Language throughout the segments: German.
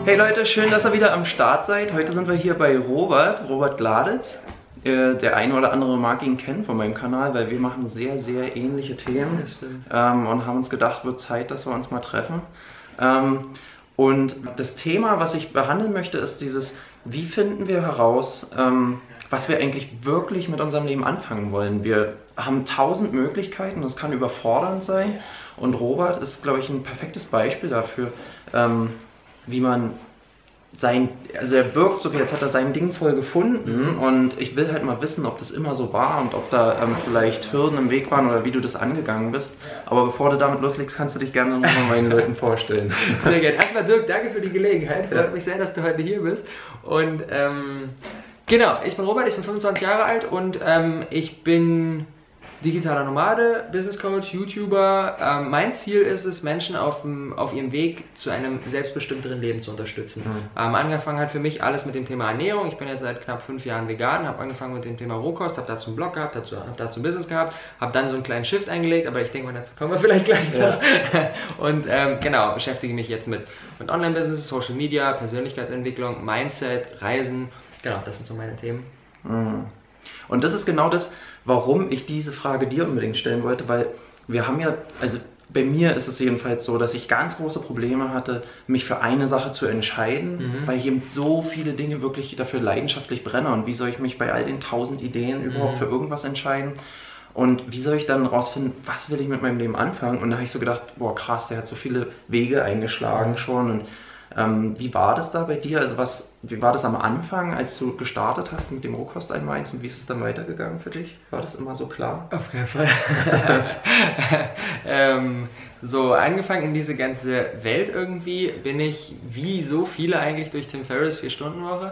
Hey Leute, schön, dass ihr wieder am Start seid. Heute sind wir hier bei Robert Gladitz. Der eine oder andere mag ihn kennen von meinem Kanal, weil wir machen sehr, sehr ähnliche Themen und haben uns gedacht, wird Zeit, dass wir uns mal treffen. Und das Thema, was ich behandeln möchte, ist dieses, wie finden wir heraus, was wir eigentlich wirklich mit unserem Leben anfangen wollen. Wir haben 1000 Möglichkeiten, das kann überfordernd sein. Und Robert ist, glaube ich, ein perfektes Beispiel dafür, wie man also er wirkt so, wie jetzt hat er sein Ding voll gefunden und ich will halt mal wissen, ob das immer so war und ob da vielleicht Hürden im Weg waren oder wie du das angegangen bist. Aber bevor du damit loslegst, kannst du dich gerne noch mal meinen Leuten vorstellen. Sehr gerne. Erstmal Dirk, danke für die Gelegenheit. Freut mich sehr, dass du heute hier bist. Und genau, ich bin Robert, ich bin 25 Jahre alt und ich bin digitaler Nomade, Business Coach, YouTuber. Mein Ziel ist es, Menschen auf ihrem Weg zu einem selbstbestimmteren Leben zu unterstützen. Angefangen hat für mich alles mit dem Thema Ernährung. Ich bin jetzt seit knapp 5 Jahren vegan, habe angefangen mit dem Thema Rohkost, habe dazu einen Blog gehabt, habe dazu ein Business gehabt, habe dann so einen kleinen Shift eingelegt, aber ich denke mal, dazu kommen wir vielleicht gleich noch. Und genau, beschäftige mich jetzt mit Online-Business, Social Media, Persönlichkeitsentwicklung, Mindset, Reisen. Genau, das sind so meine Themen. Und das ist genau das, warum ich diese Frage dir unbedingt stellen wollte, weil wir haben ja, also bei mir ist es jedenfalls so, dass ich ganz große Probleme hatte, mich für eine Sache zu entscheiden, weil ich eben so viele Dinge wirklich dafür leidenschaftlich brenne und wie soll ich mich bei all den 1000 Ideen überhaupt für irgendwas entscheiden und wie soll ich dann rausfinden, was will ich mit meinem Leben anfangen, und da habe ich so gedacht, boah krass, der hat so viele Wege eingeschlagen schon. Und wie war das da bei dir? Also wie war das am Anfang, als du gestartet hast mit dem Rohkost einmeinst, und wie ist es dann weitergegangen für dich? War das immer so klar? Auf keinen Fall. So angefangen in diese ganze Welt irgendwie bin ich, wie so viele eigentlich, durch Tim Ferriss 4-Stunden-Woche.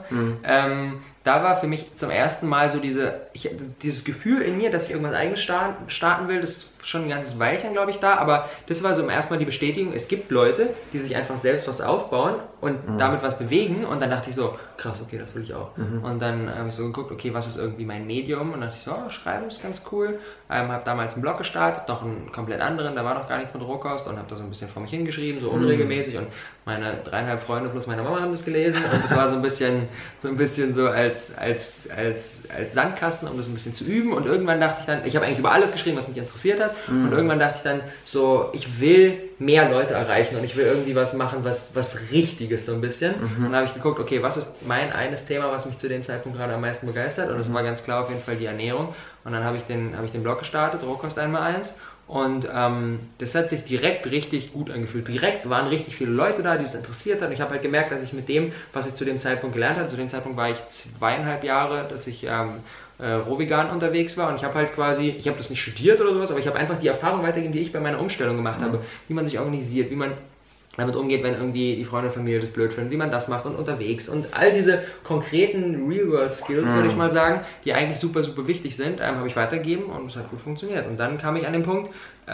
Da war für mich zum ersten Mal so dieses Gefühl in mir, dass ich irgendwas eigenes starten will. Das ist schon ein ganzes Weilchen, glaube ich, da. Aber das war so im ersten Mal die Bestätigung, es gibt Leute, die sich einfach selbst was aufbauen und damit was bewegen. Und dann dachte ich so, krass, okay, das will ich auch. Und dann habe ich so geguckt, okay, was ist irgendwie mein Medium? Und dann dachte ich so, Schreiben ist ganz cool. Habe damals einen Blog gestartet, noch einen komplett anderen, da war noch gar nichts mit Rohkost, und habe da so ein bisschen vor mich hingeschrieben, so unregelmäßig. Und meine 3,5 Freunde plus meine Mama haben das gelesen. Und das war so ein bisschen so als Sandkasten, um das ein bisschen zu üben. Und irgendwann dachte ich dann, ich habe eigentlich über alles geschrieben, was mich interessiert hat. Und irgendwann dachte ich dann so, ich will mehr Leute erreichen und ich will irgendwie was machen, was Richtiges so ein bisschen. Und dann habe ich geguckt, okay, was ist mein eines Thema, was mich zu dem Zeitpunkt gerade am meisten begeistert? Und das war ganz klar auf jeden Fall die Ernährung. Und dann habe ich den Blog gestartet, Rohkost 1x1. Und das hat sich direkt richtig gut angefühlt. Direkt waren richtig viele Leute da, die es interessiert hat. Ich habe halt gemerkt, dass ich mit dem, was ich zu dem Zeitpunkt gelernt habe, zu dem Zeitpunkt war ich 2,5 Jahre, dass ich rohvegan unterwegs war, und ich habe halt quasi, ich habe das nicht studiert oder sowas, aber ich habe einfach die Erfahrung weitergegeben, die ich bei meiner Umstellung gemacht habe, wie man sich organisiert, wie man damit umgeht, wenn irgendwie die Freunde und Familie das blöd finden, wie man das macht und unterwegs, und all diese konkreten Real-World-Skills, würde ich mal sagen, die eigentlich super, super wichtig sind, habe ich weitergegeben, und es hat gut funktioniert. Und dann kam ich an den Punkt,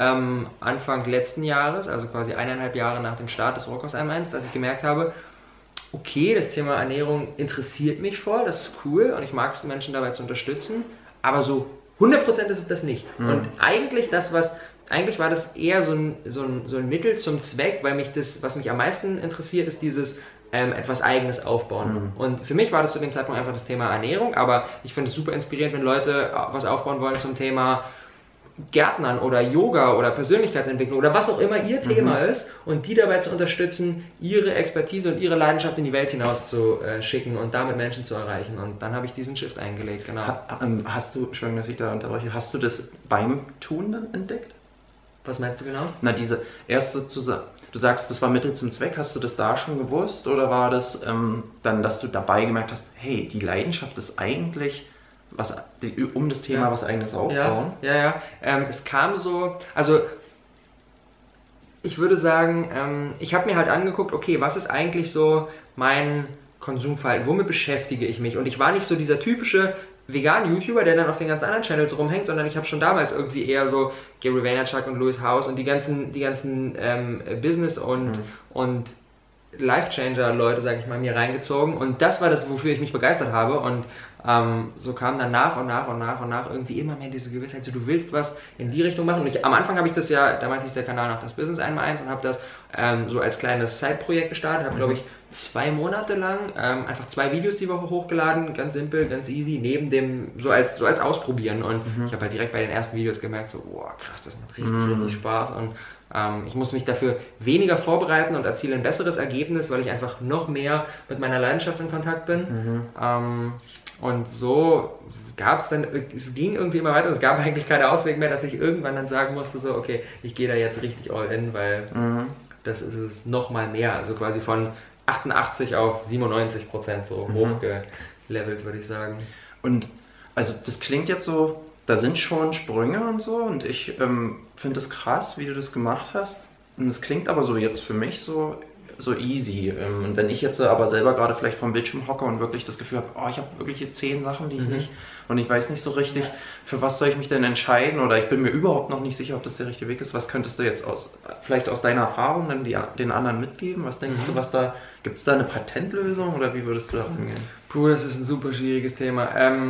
Anfang letzten Jahres, also quasi 1,5 Jahre nach dem Start des Rohkost 1x1, dass ich gemerkt habe, okay, das Thema Ernährung interessiert mich voll, das ist cool und ich mag es, Menschen dabei zu unterstützen, aber so 100% ist es das nicht. Und eigentlich war das eher so ein Mittel zum Zweck, weil was mich am meisten interessiert, ist dieses etwas Eigenes aufbauen. Und für mich war das zu dem Zeitpunkt einfach das Thema Ernährung, aber ich finde es super inspirierend, wenn Leute was aufbauen wollen zum Thema Gärtnern oder Yoga oder Persönlichkeitsentwicklung oder was auch immer ihr Thema ist, und die dabei zu unterstützen, ihre Expertise und ihre Leidenschaft in die Welt hinaus zu schicken und damit Menschen zu erreichen. Und dann habe ich diesen Shift eingelegt, genau. Hast du, Entschuldigung, dass ich da unterbreche, hast du das beim Tun dann entdeckt? Was meinst du genau? Na, diese erste du sagst, das war Mittel zum Zweck, hast du das da schon gewusst, oder war das dann, dass du dabei gemerkt hast, hey, die Leidenschaft ist eigentlich um das Thema was Eigenes aufbauen? Ja. Es kam so, also ich würde sagen, ich habe mir halt angeguckt, okay, was ist eigentlich so mein Konsumverhalten, womit beschäftige ich mich? Und ich war nicht so dieser typische vegan-YouTuber, der dann auf den ganz anderen Channels rumhängt, sondern ich habe schon damals irgendwie eher so Gary Vaynerchuk und Lewis Howes und die ganzen Business- und Life-Changer-Leute, sage ich mal, mir reingezogen, und das war das, wofür ich mich begeistert habe. Und so kam dann nach und nach irgendwie immer mehr diese Gewissheit, so, du willst was in die Richtung machen. Und am Anfang habe ich das ja, damals hieß der Kanal noch das Business 1x1, und habe das so als kleines Side-Projekt gestartet, habe glaube ich 2 Monate lang einfach 2 Videos die Woche hochgeladen, ganz simpel, ganz easy, neben dem, so als Ausprobieren. Und ich habe halt direkt bei den ersten Videos gemerkt, so, boah, krass, das macht richtig Spaß. Und ich muss mich dafür weniger vorbereiten und erziele ein besseres Ergebnis, weil ich einfach noch mehr mit meiner Leidenschaft in Kontakt bin. Und so es ging irgendwie immer weiter. Es gab eigentlich keinen Ausweg mehr, dass ich irgendwann dann sagen musste, so, okay, ich gehe da jetzt richtig all in, weil das ist es nochmal mehr. Also quasi von 88 auf 97% so hochgelevelt, würde ich sagen. Und also das klingt jetzt so, da sind schon Sprünge und so und ich finde es krass, wie du das gemacht hast. Und es klingt aber so jetzt für mich so easy. Und wenn ich jetzt aber selber gerade vielleicht vom Bildschirm hocke und wirklich das Gefühl habe, oh, ich habe wirklich hier 10 Sachen, die ich nicht, und ich weiß nicht so richtig, für was soll ich mich denn entscheiden, oder ich bin mir überhaupt noch nicht sicher, ob das der richtige Weg ist. Was könntest du jetzt vielleicht aus deiner Erfahrung dann den anderen mitgeben? Was denkst du, gibt es da eine Patentlösung oder wie würdest du da rangehen? Puh, das ist ein super schwieriges Thema.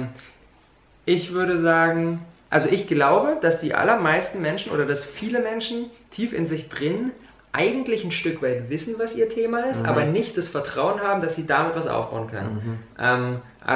Ich würde sagen, also ich glaube, dass die allermeisten Menschen oder dass viele Menschen tief in sich drin eigentlich ein Stück weit wissen, was ihr Thema ist, aber nicht das Vertrauen haben, dass sie damit was aufbauen können.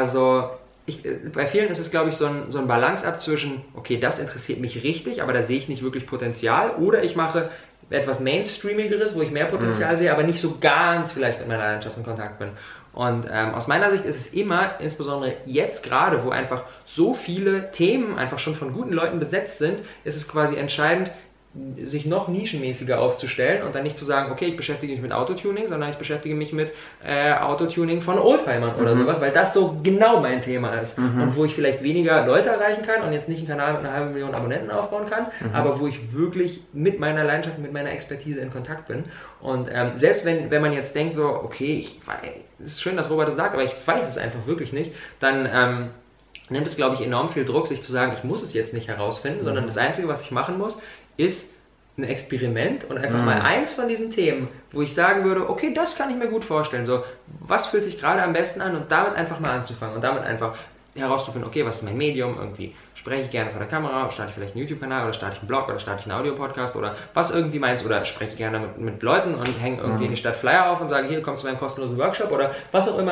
Bei vielen ist es, glaube ich, so ein Balanceakt zwischen, okay, das interessiert mich richtig, aber da sehe ich nicht wirklich Potenzial, oder ich mache etwas Mainstreamigeres, wo ich mehr Potenzial sehe, aber nicht so ganz vielleicht mit meiner Leidenschaft in Kontakt bin. Und aus meiner Sicht ist es immer, insbesondere jetzt gerade, wo einfach so viele Themen einfach schon von guten Leuten besetzt sind, ist es quasi entscheidend, sich noch nischenmäßiger aufzustellen und dann nicht zu sagen, okay, ich beschäftige mich mit Autotuning, sondern ich beschäftige mich mit Autotuning von Oldtimern oder sowas, weil das so genau mein Thema ist und wo ich vielleicht weniger Leute erreichen kann und jetzt nicht einen Kanal mit einer halben Million Abonnenten aufbauen kann, aber wo ich wirklich mit meiner Leidenschaft, mit meiner Expertise in Kontakt bin. Und selbst wenn man jetzt denkt so, okay, es ist schön, dass Robert das sagt, aber ich weiß es einfach wirklich nicht, dann nimmt es, glaube ich, enorm viel Druck, sich zu sagen, ich muss es jetzt nicht herausfinden, sondern das Einzige, was ich machen muss, ist ein Experiment und einfach mal eins von diesen Themen, wo ich sagen würde, okay, das kann ich mir gut vorstellen, so, was fühlt sich gerade am besten an, und damit einfach mal anzufangen und damit einfach herauszufinden, okay, was ist mein Medium, irgendwie spreche ich gerne vor der Kamera, starte ich vielleicht einen YouTube-Kanal oder starte ich einen Blog oder starte ich einen Audio-Podcast oder was irgendwie meinst, oder spreche ich gerne mit Leuten und hänge irgendwie in die Stadt Flyer auf und sage, hier, komm zu meinem kostenlosen Workshop oder was auch immer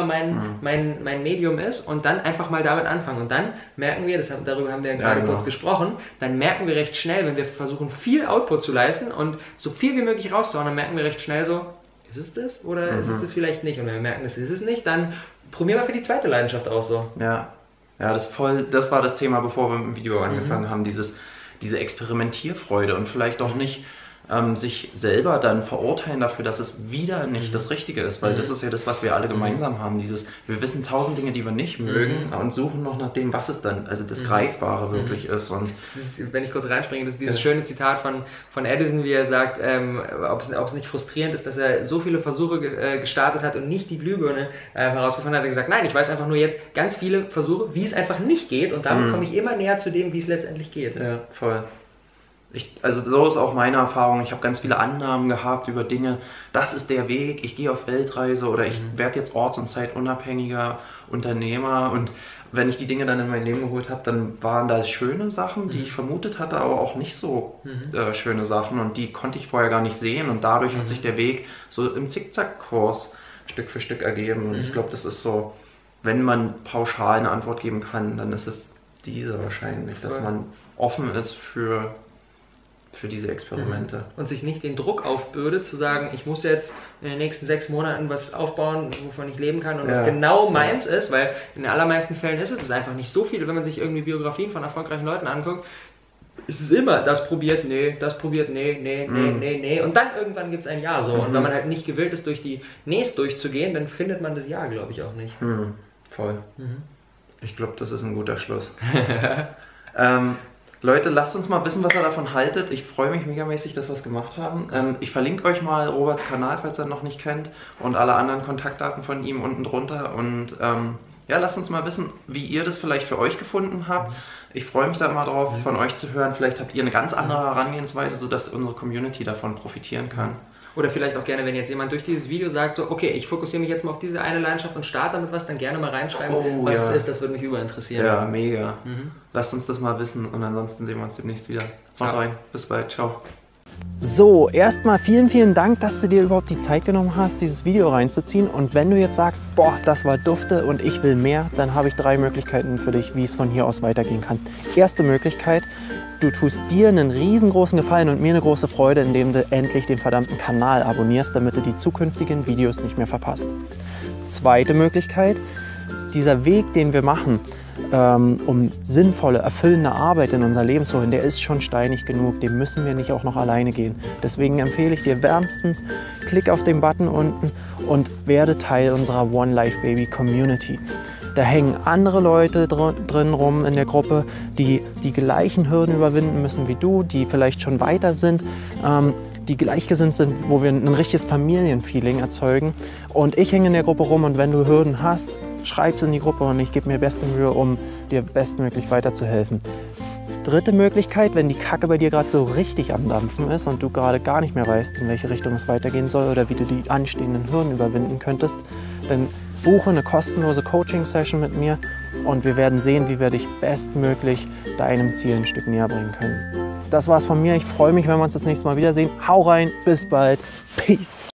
mein Medium ist, und dann einfach mal damit anfangen. Und dann merken wir, darüber haben wir ja gerade kurz gesprochen, dann merken wir recht schnell, wenn wir versuchen, viel Output zu leisten und so viel wie möglich rauszuhauen, dann merken wir recht schnell so, ist es das oder ist es das vielleicht nicht? Und wenn wir merken, es ist es nicht, dann probieren wir für die zweite Leidenschaft aus so. Ja, das war das Thema, bevor wir mit dem Video angefangen haben, diese Experimentierfreude und vielleicht auch nicht sich selber dann verurteilen dafür, dass es wieder nicht das Richtige ist, weil das ist ja das, was wir alle gemeinsam haben, wir wissen 1000 Dinge, die wir nicht mögen und suchen noch nach dem, was es dann, also das Greifbare wirklich ist. Und wenn ich kurz reinspringe, das ist dieses schöne Zitat von Edison, wie er sagt, ob es nicht frustrierend ist, dass er so viele Versuche gestartet hat und nicht die Glühbirne herausgefunden hat, hat er gesagt, nein, ich weiß einfach nur jetzt ganz viele Versuche, wie es einfach nicht geht, und damit komme ich immer näher zu dem, wie es letztendlich geht. Ja, voll. Also so ist auch meine Erfahrung. Ich habe ganz viele Annahmen gehabt über Dinge. Das ist der Weg, ich gehe auf Weltreise oder ich werde jetzt orts- und zeitunabhängiger Unternehmer. Und wenn ich die Dinge dann in mein Leben geholt habe, dann waren da schöne Sachen, die ich vermutet hatte, aber auch nicht so schöne Sachen. Und die konnte ich vorher gar nicht sehen. Und dadurch hat sich der Weg so im Zickzackkurs Stück für Stück ergeben. Und ich glaube, das ist so, wenn man pauschal eine Antwort geben kann, dann ist es diese wahrscheinlich, dass man offen ist für diese Experimente. Und sich nicht den Druck aufbürdet, zu sagen, ich muss jetzt in den nächsten 6 Monaten was aufbauen, wovon ich leben kann und was genau meins ist, weil in den allermeisten Fällen ist es einfach nicht so viel. Wenn man sich irgendwie Biografien von erfolgreichen Leuten anguckt, ist es immer, das probiert, nee, nee. Und dann irgendwann gibt es ein Ja so. Und wenn man halt nicht gewillt ist, durch die Nees durchzugehen, dann findet man das Ja, glaube ich, auch nicht. Voll. Ich glaube, das ist ein guter Schluss. Leute, lasst uns mal wissen, was ihr davon haltet. Ich freue mich megamäßig, dass wir es gemacht haben. Ich verlinke euch mal Roberts Kanal, falls ihr ihn noch nicht kennt, und alle anderen Kontaktdaten von ihm unten drunter. Und lasst uns mal wissen, wie ihr das vielleicht für euch gefunden habt. Ich freue mich da immer drauf, von euch zu hören. Vielleicht habt ihr eine ganz andere Herangehensweise, sodass unsere Community davon profitieren kann. Oder vielleicht auch gerne, wenn jetzt jemand durch dieses Video sagt, so, okay, ich fokussiere mich jetzt mal auf diese eine Leidenschaft und starte damit was, dann gerne mal reinschreiben, was es ist, das würde mich überinteressieren. Ja, mega. Lasst uns das mal wissen und ansonsten sehen wir uns demnächst wieder. Macht rein, bis bald, ciao. So, erstmal vielen, vielen Dank, dass du dir überhaupt die Zeit genommen hast, dieses Video reinzuziehen. Und wenn du jetzt sagst, boah, das war dufte und ich will mehr, dann habe ich 3 Möglichkeiten für dich, wie es von hier aus weitergehen kann. Erste Möglichkeit, du tust dir einen riesengroßen Gefallen und mir eine große Freude, indem du endlich den verdammten Kanal abonnierst, damit du die zukünftigen Videos nicht mehr verpasst. Zweite Möglichkeit, dieser Weg, den wir machen, um sinnvolle, erfüllende Arbeit in unser Leben zu holen, der ist schon steinig genug, den müssen wir nicht auch noch alleine gehen. Deswegen empfehle ich dir wärmstens, klick auf den Button unten und werde Teil unserer One Life Baby Community. Da hängen andere Leute drin rum in der Gruppe, die die gleichen Hürden überwinden müssen wie du, die vielleicht schon weiter sind, die gleichgesinnt sind, wo wir ein richtiges Familienfeeling erzeugen. Und ich hänge in der Gruppe rum und wenn du Hürden hast, schreib es in die Gruppe und ich gebe mir beste Mühe, um dir bestmöglich weiterzuhelfen. Dritte Möglichkeit, wenn die Kacke bei dir gerade so richtig am Dampfen ist und du gerade gar nicht mehr weißt, in welche Richtung es weitergehen soll oder wie du die anstehenden Hürden überwinden könntest, dann buche eine kostenlose Coaching-Session mit mir und wir werden sehen, wie wir dich bestmöglich deinem Ziel ein Stück näher bringen können. Das war's von mir. Ich freue mich, wenn wir uns das nächste Mal wiedersehen. Hau rein, bis bald. Peace.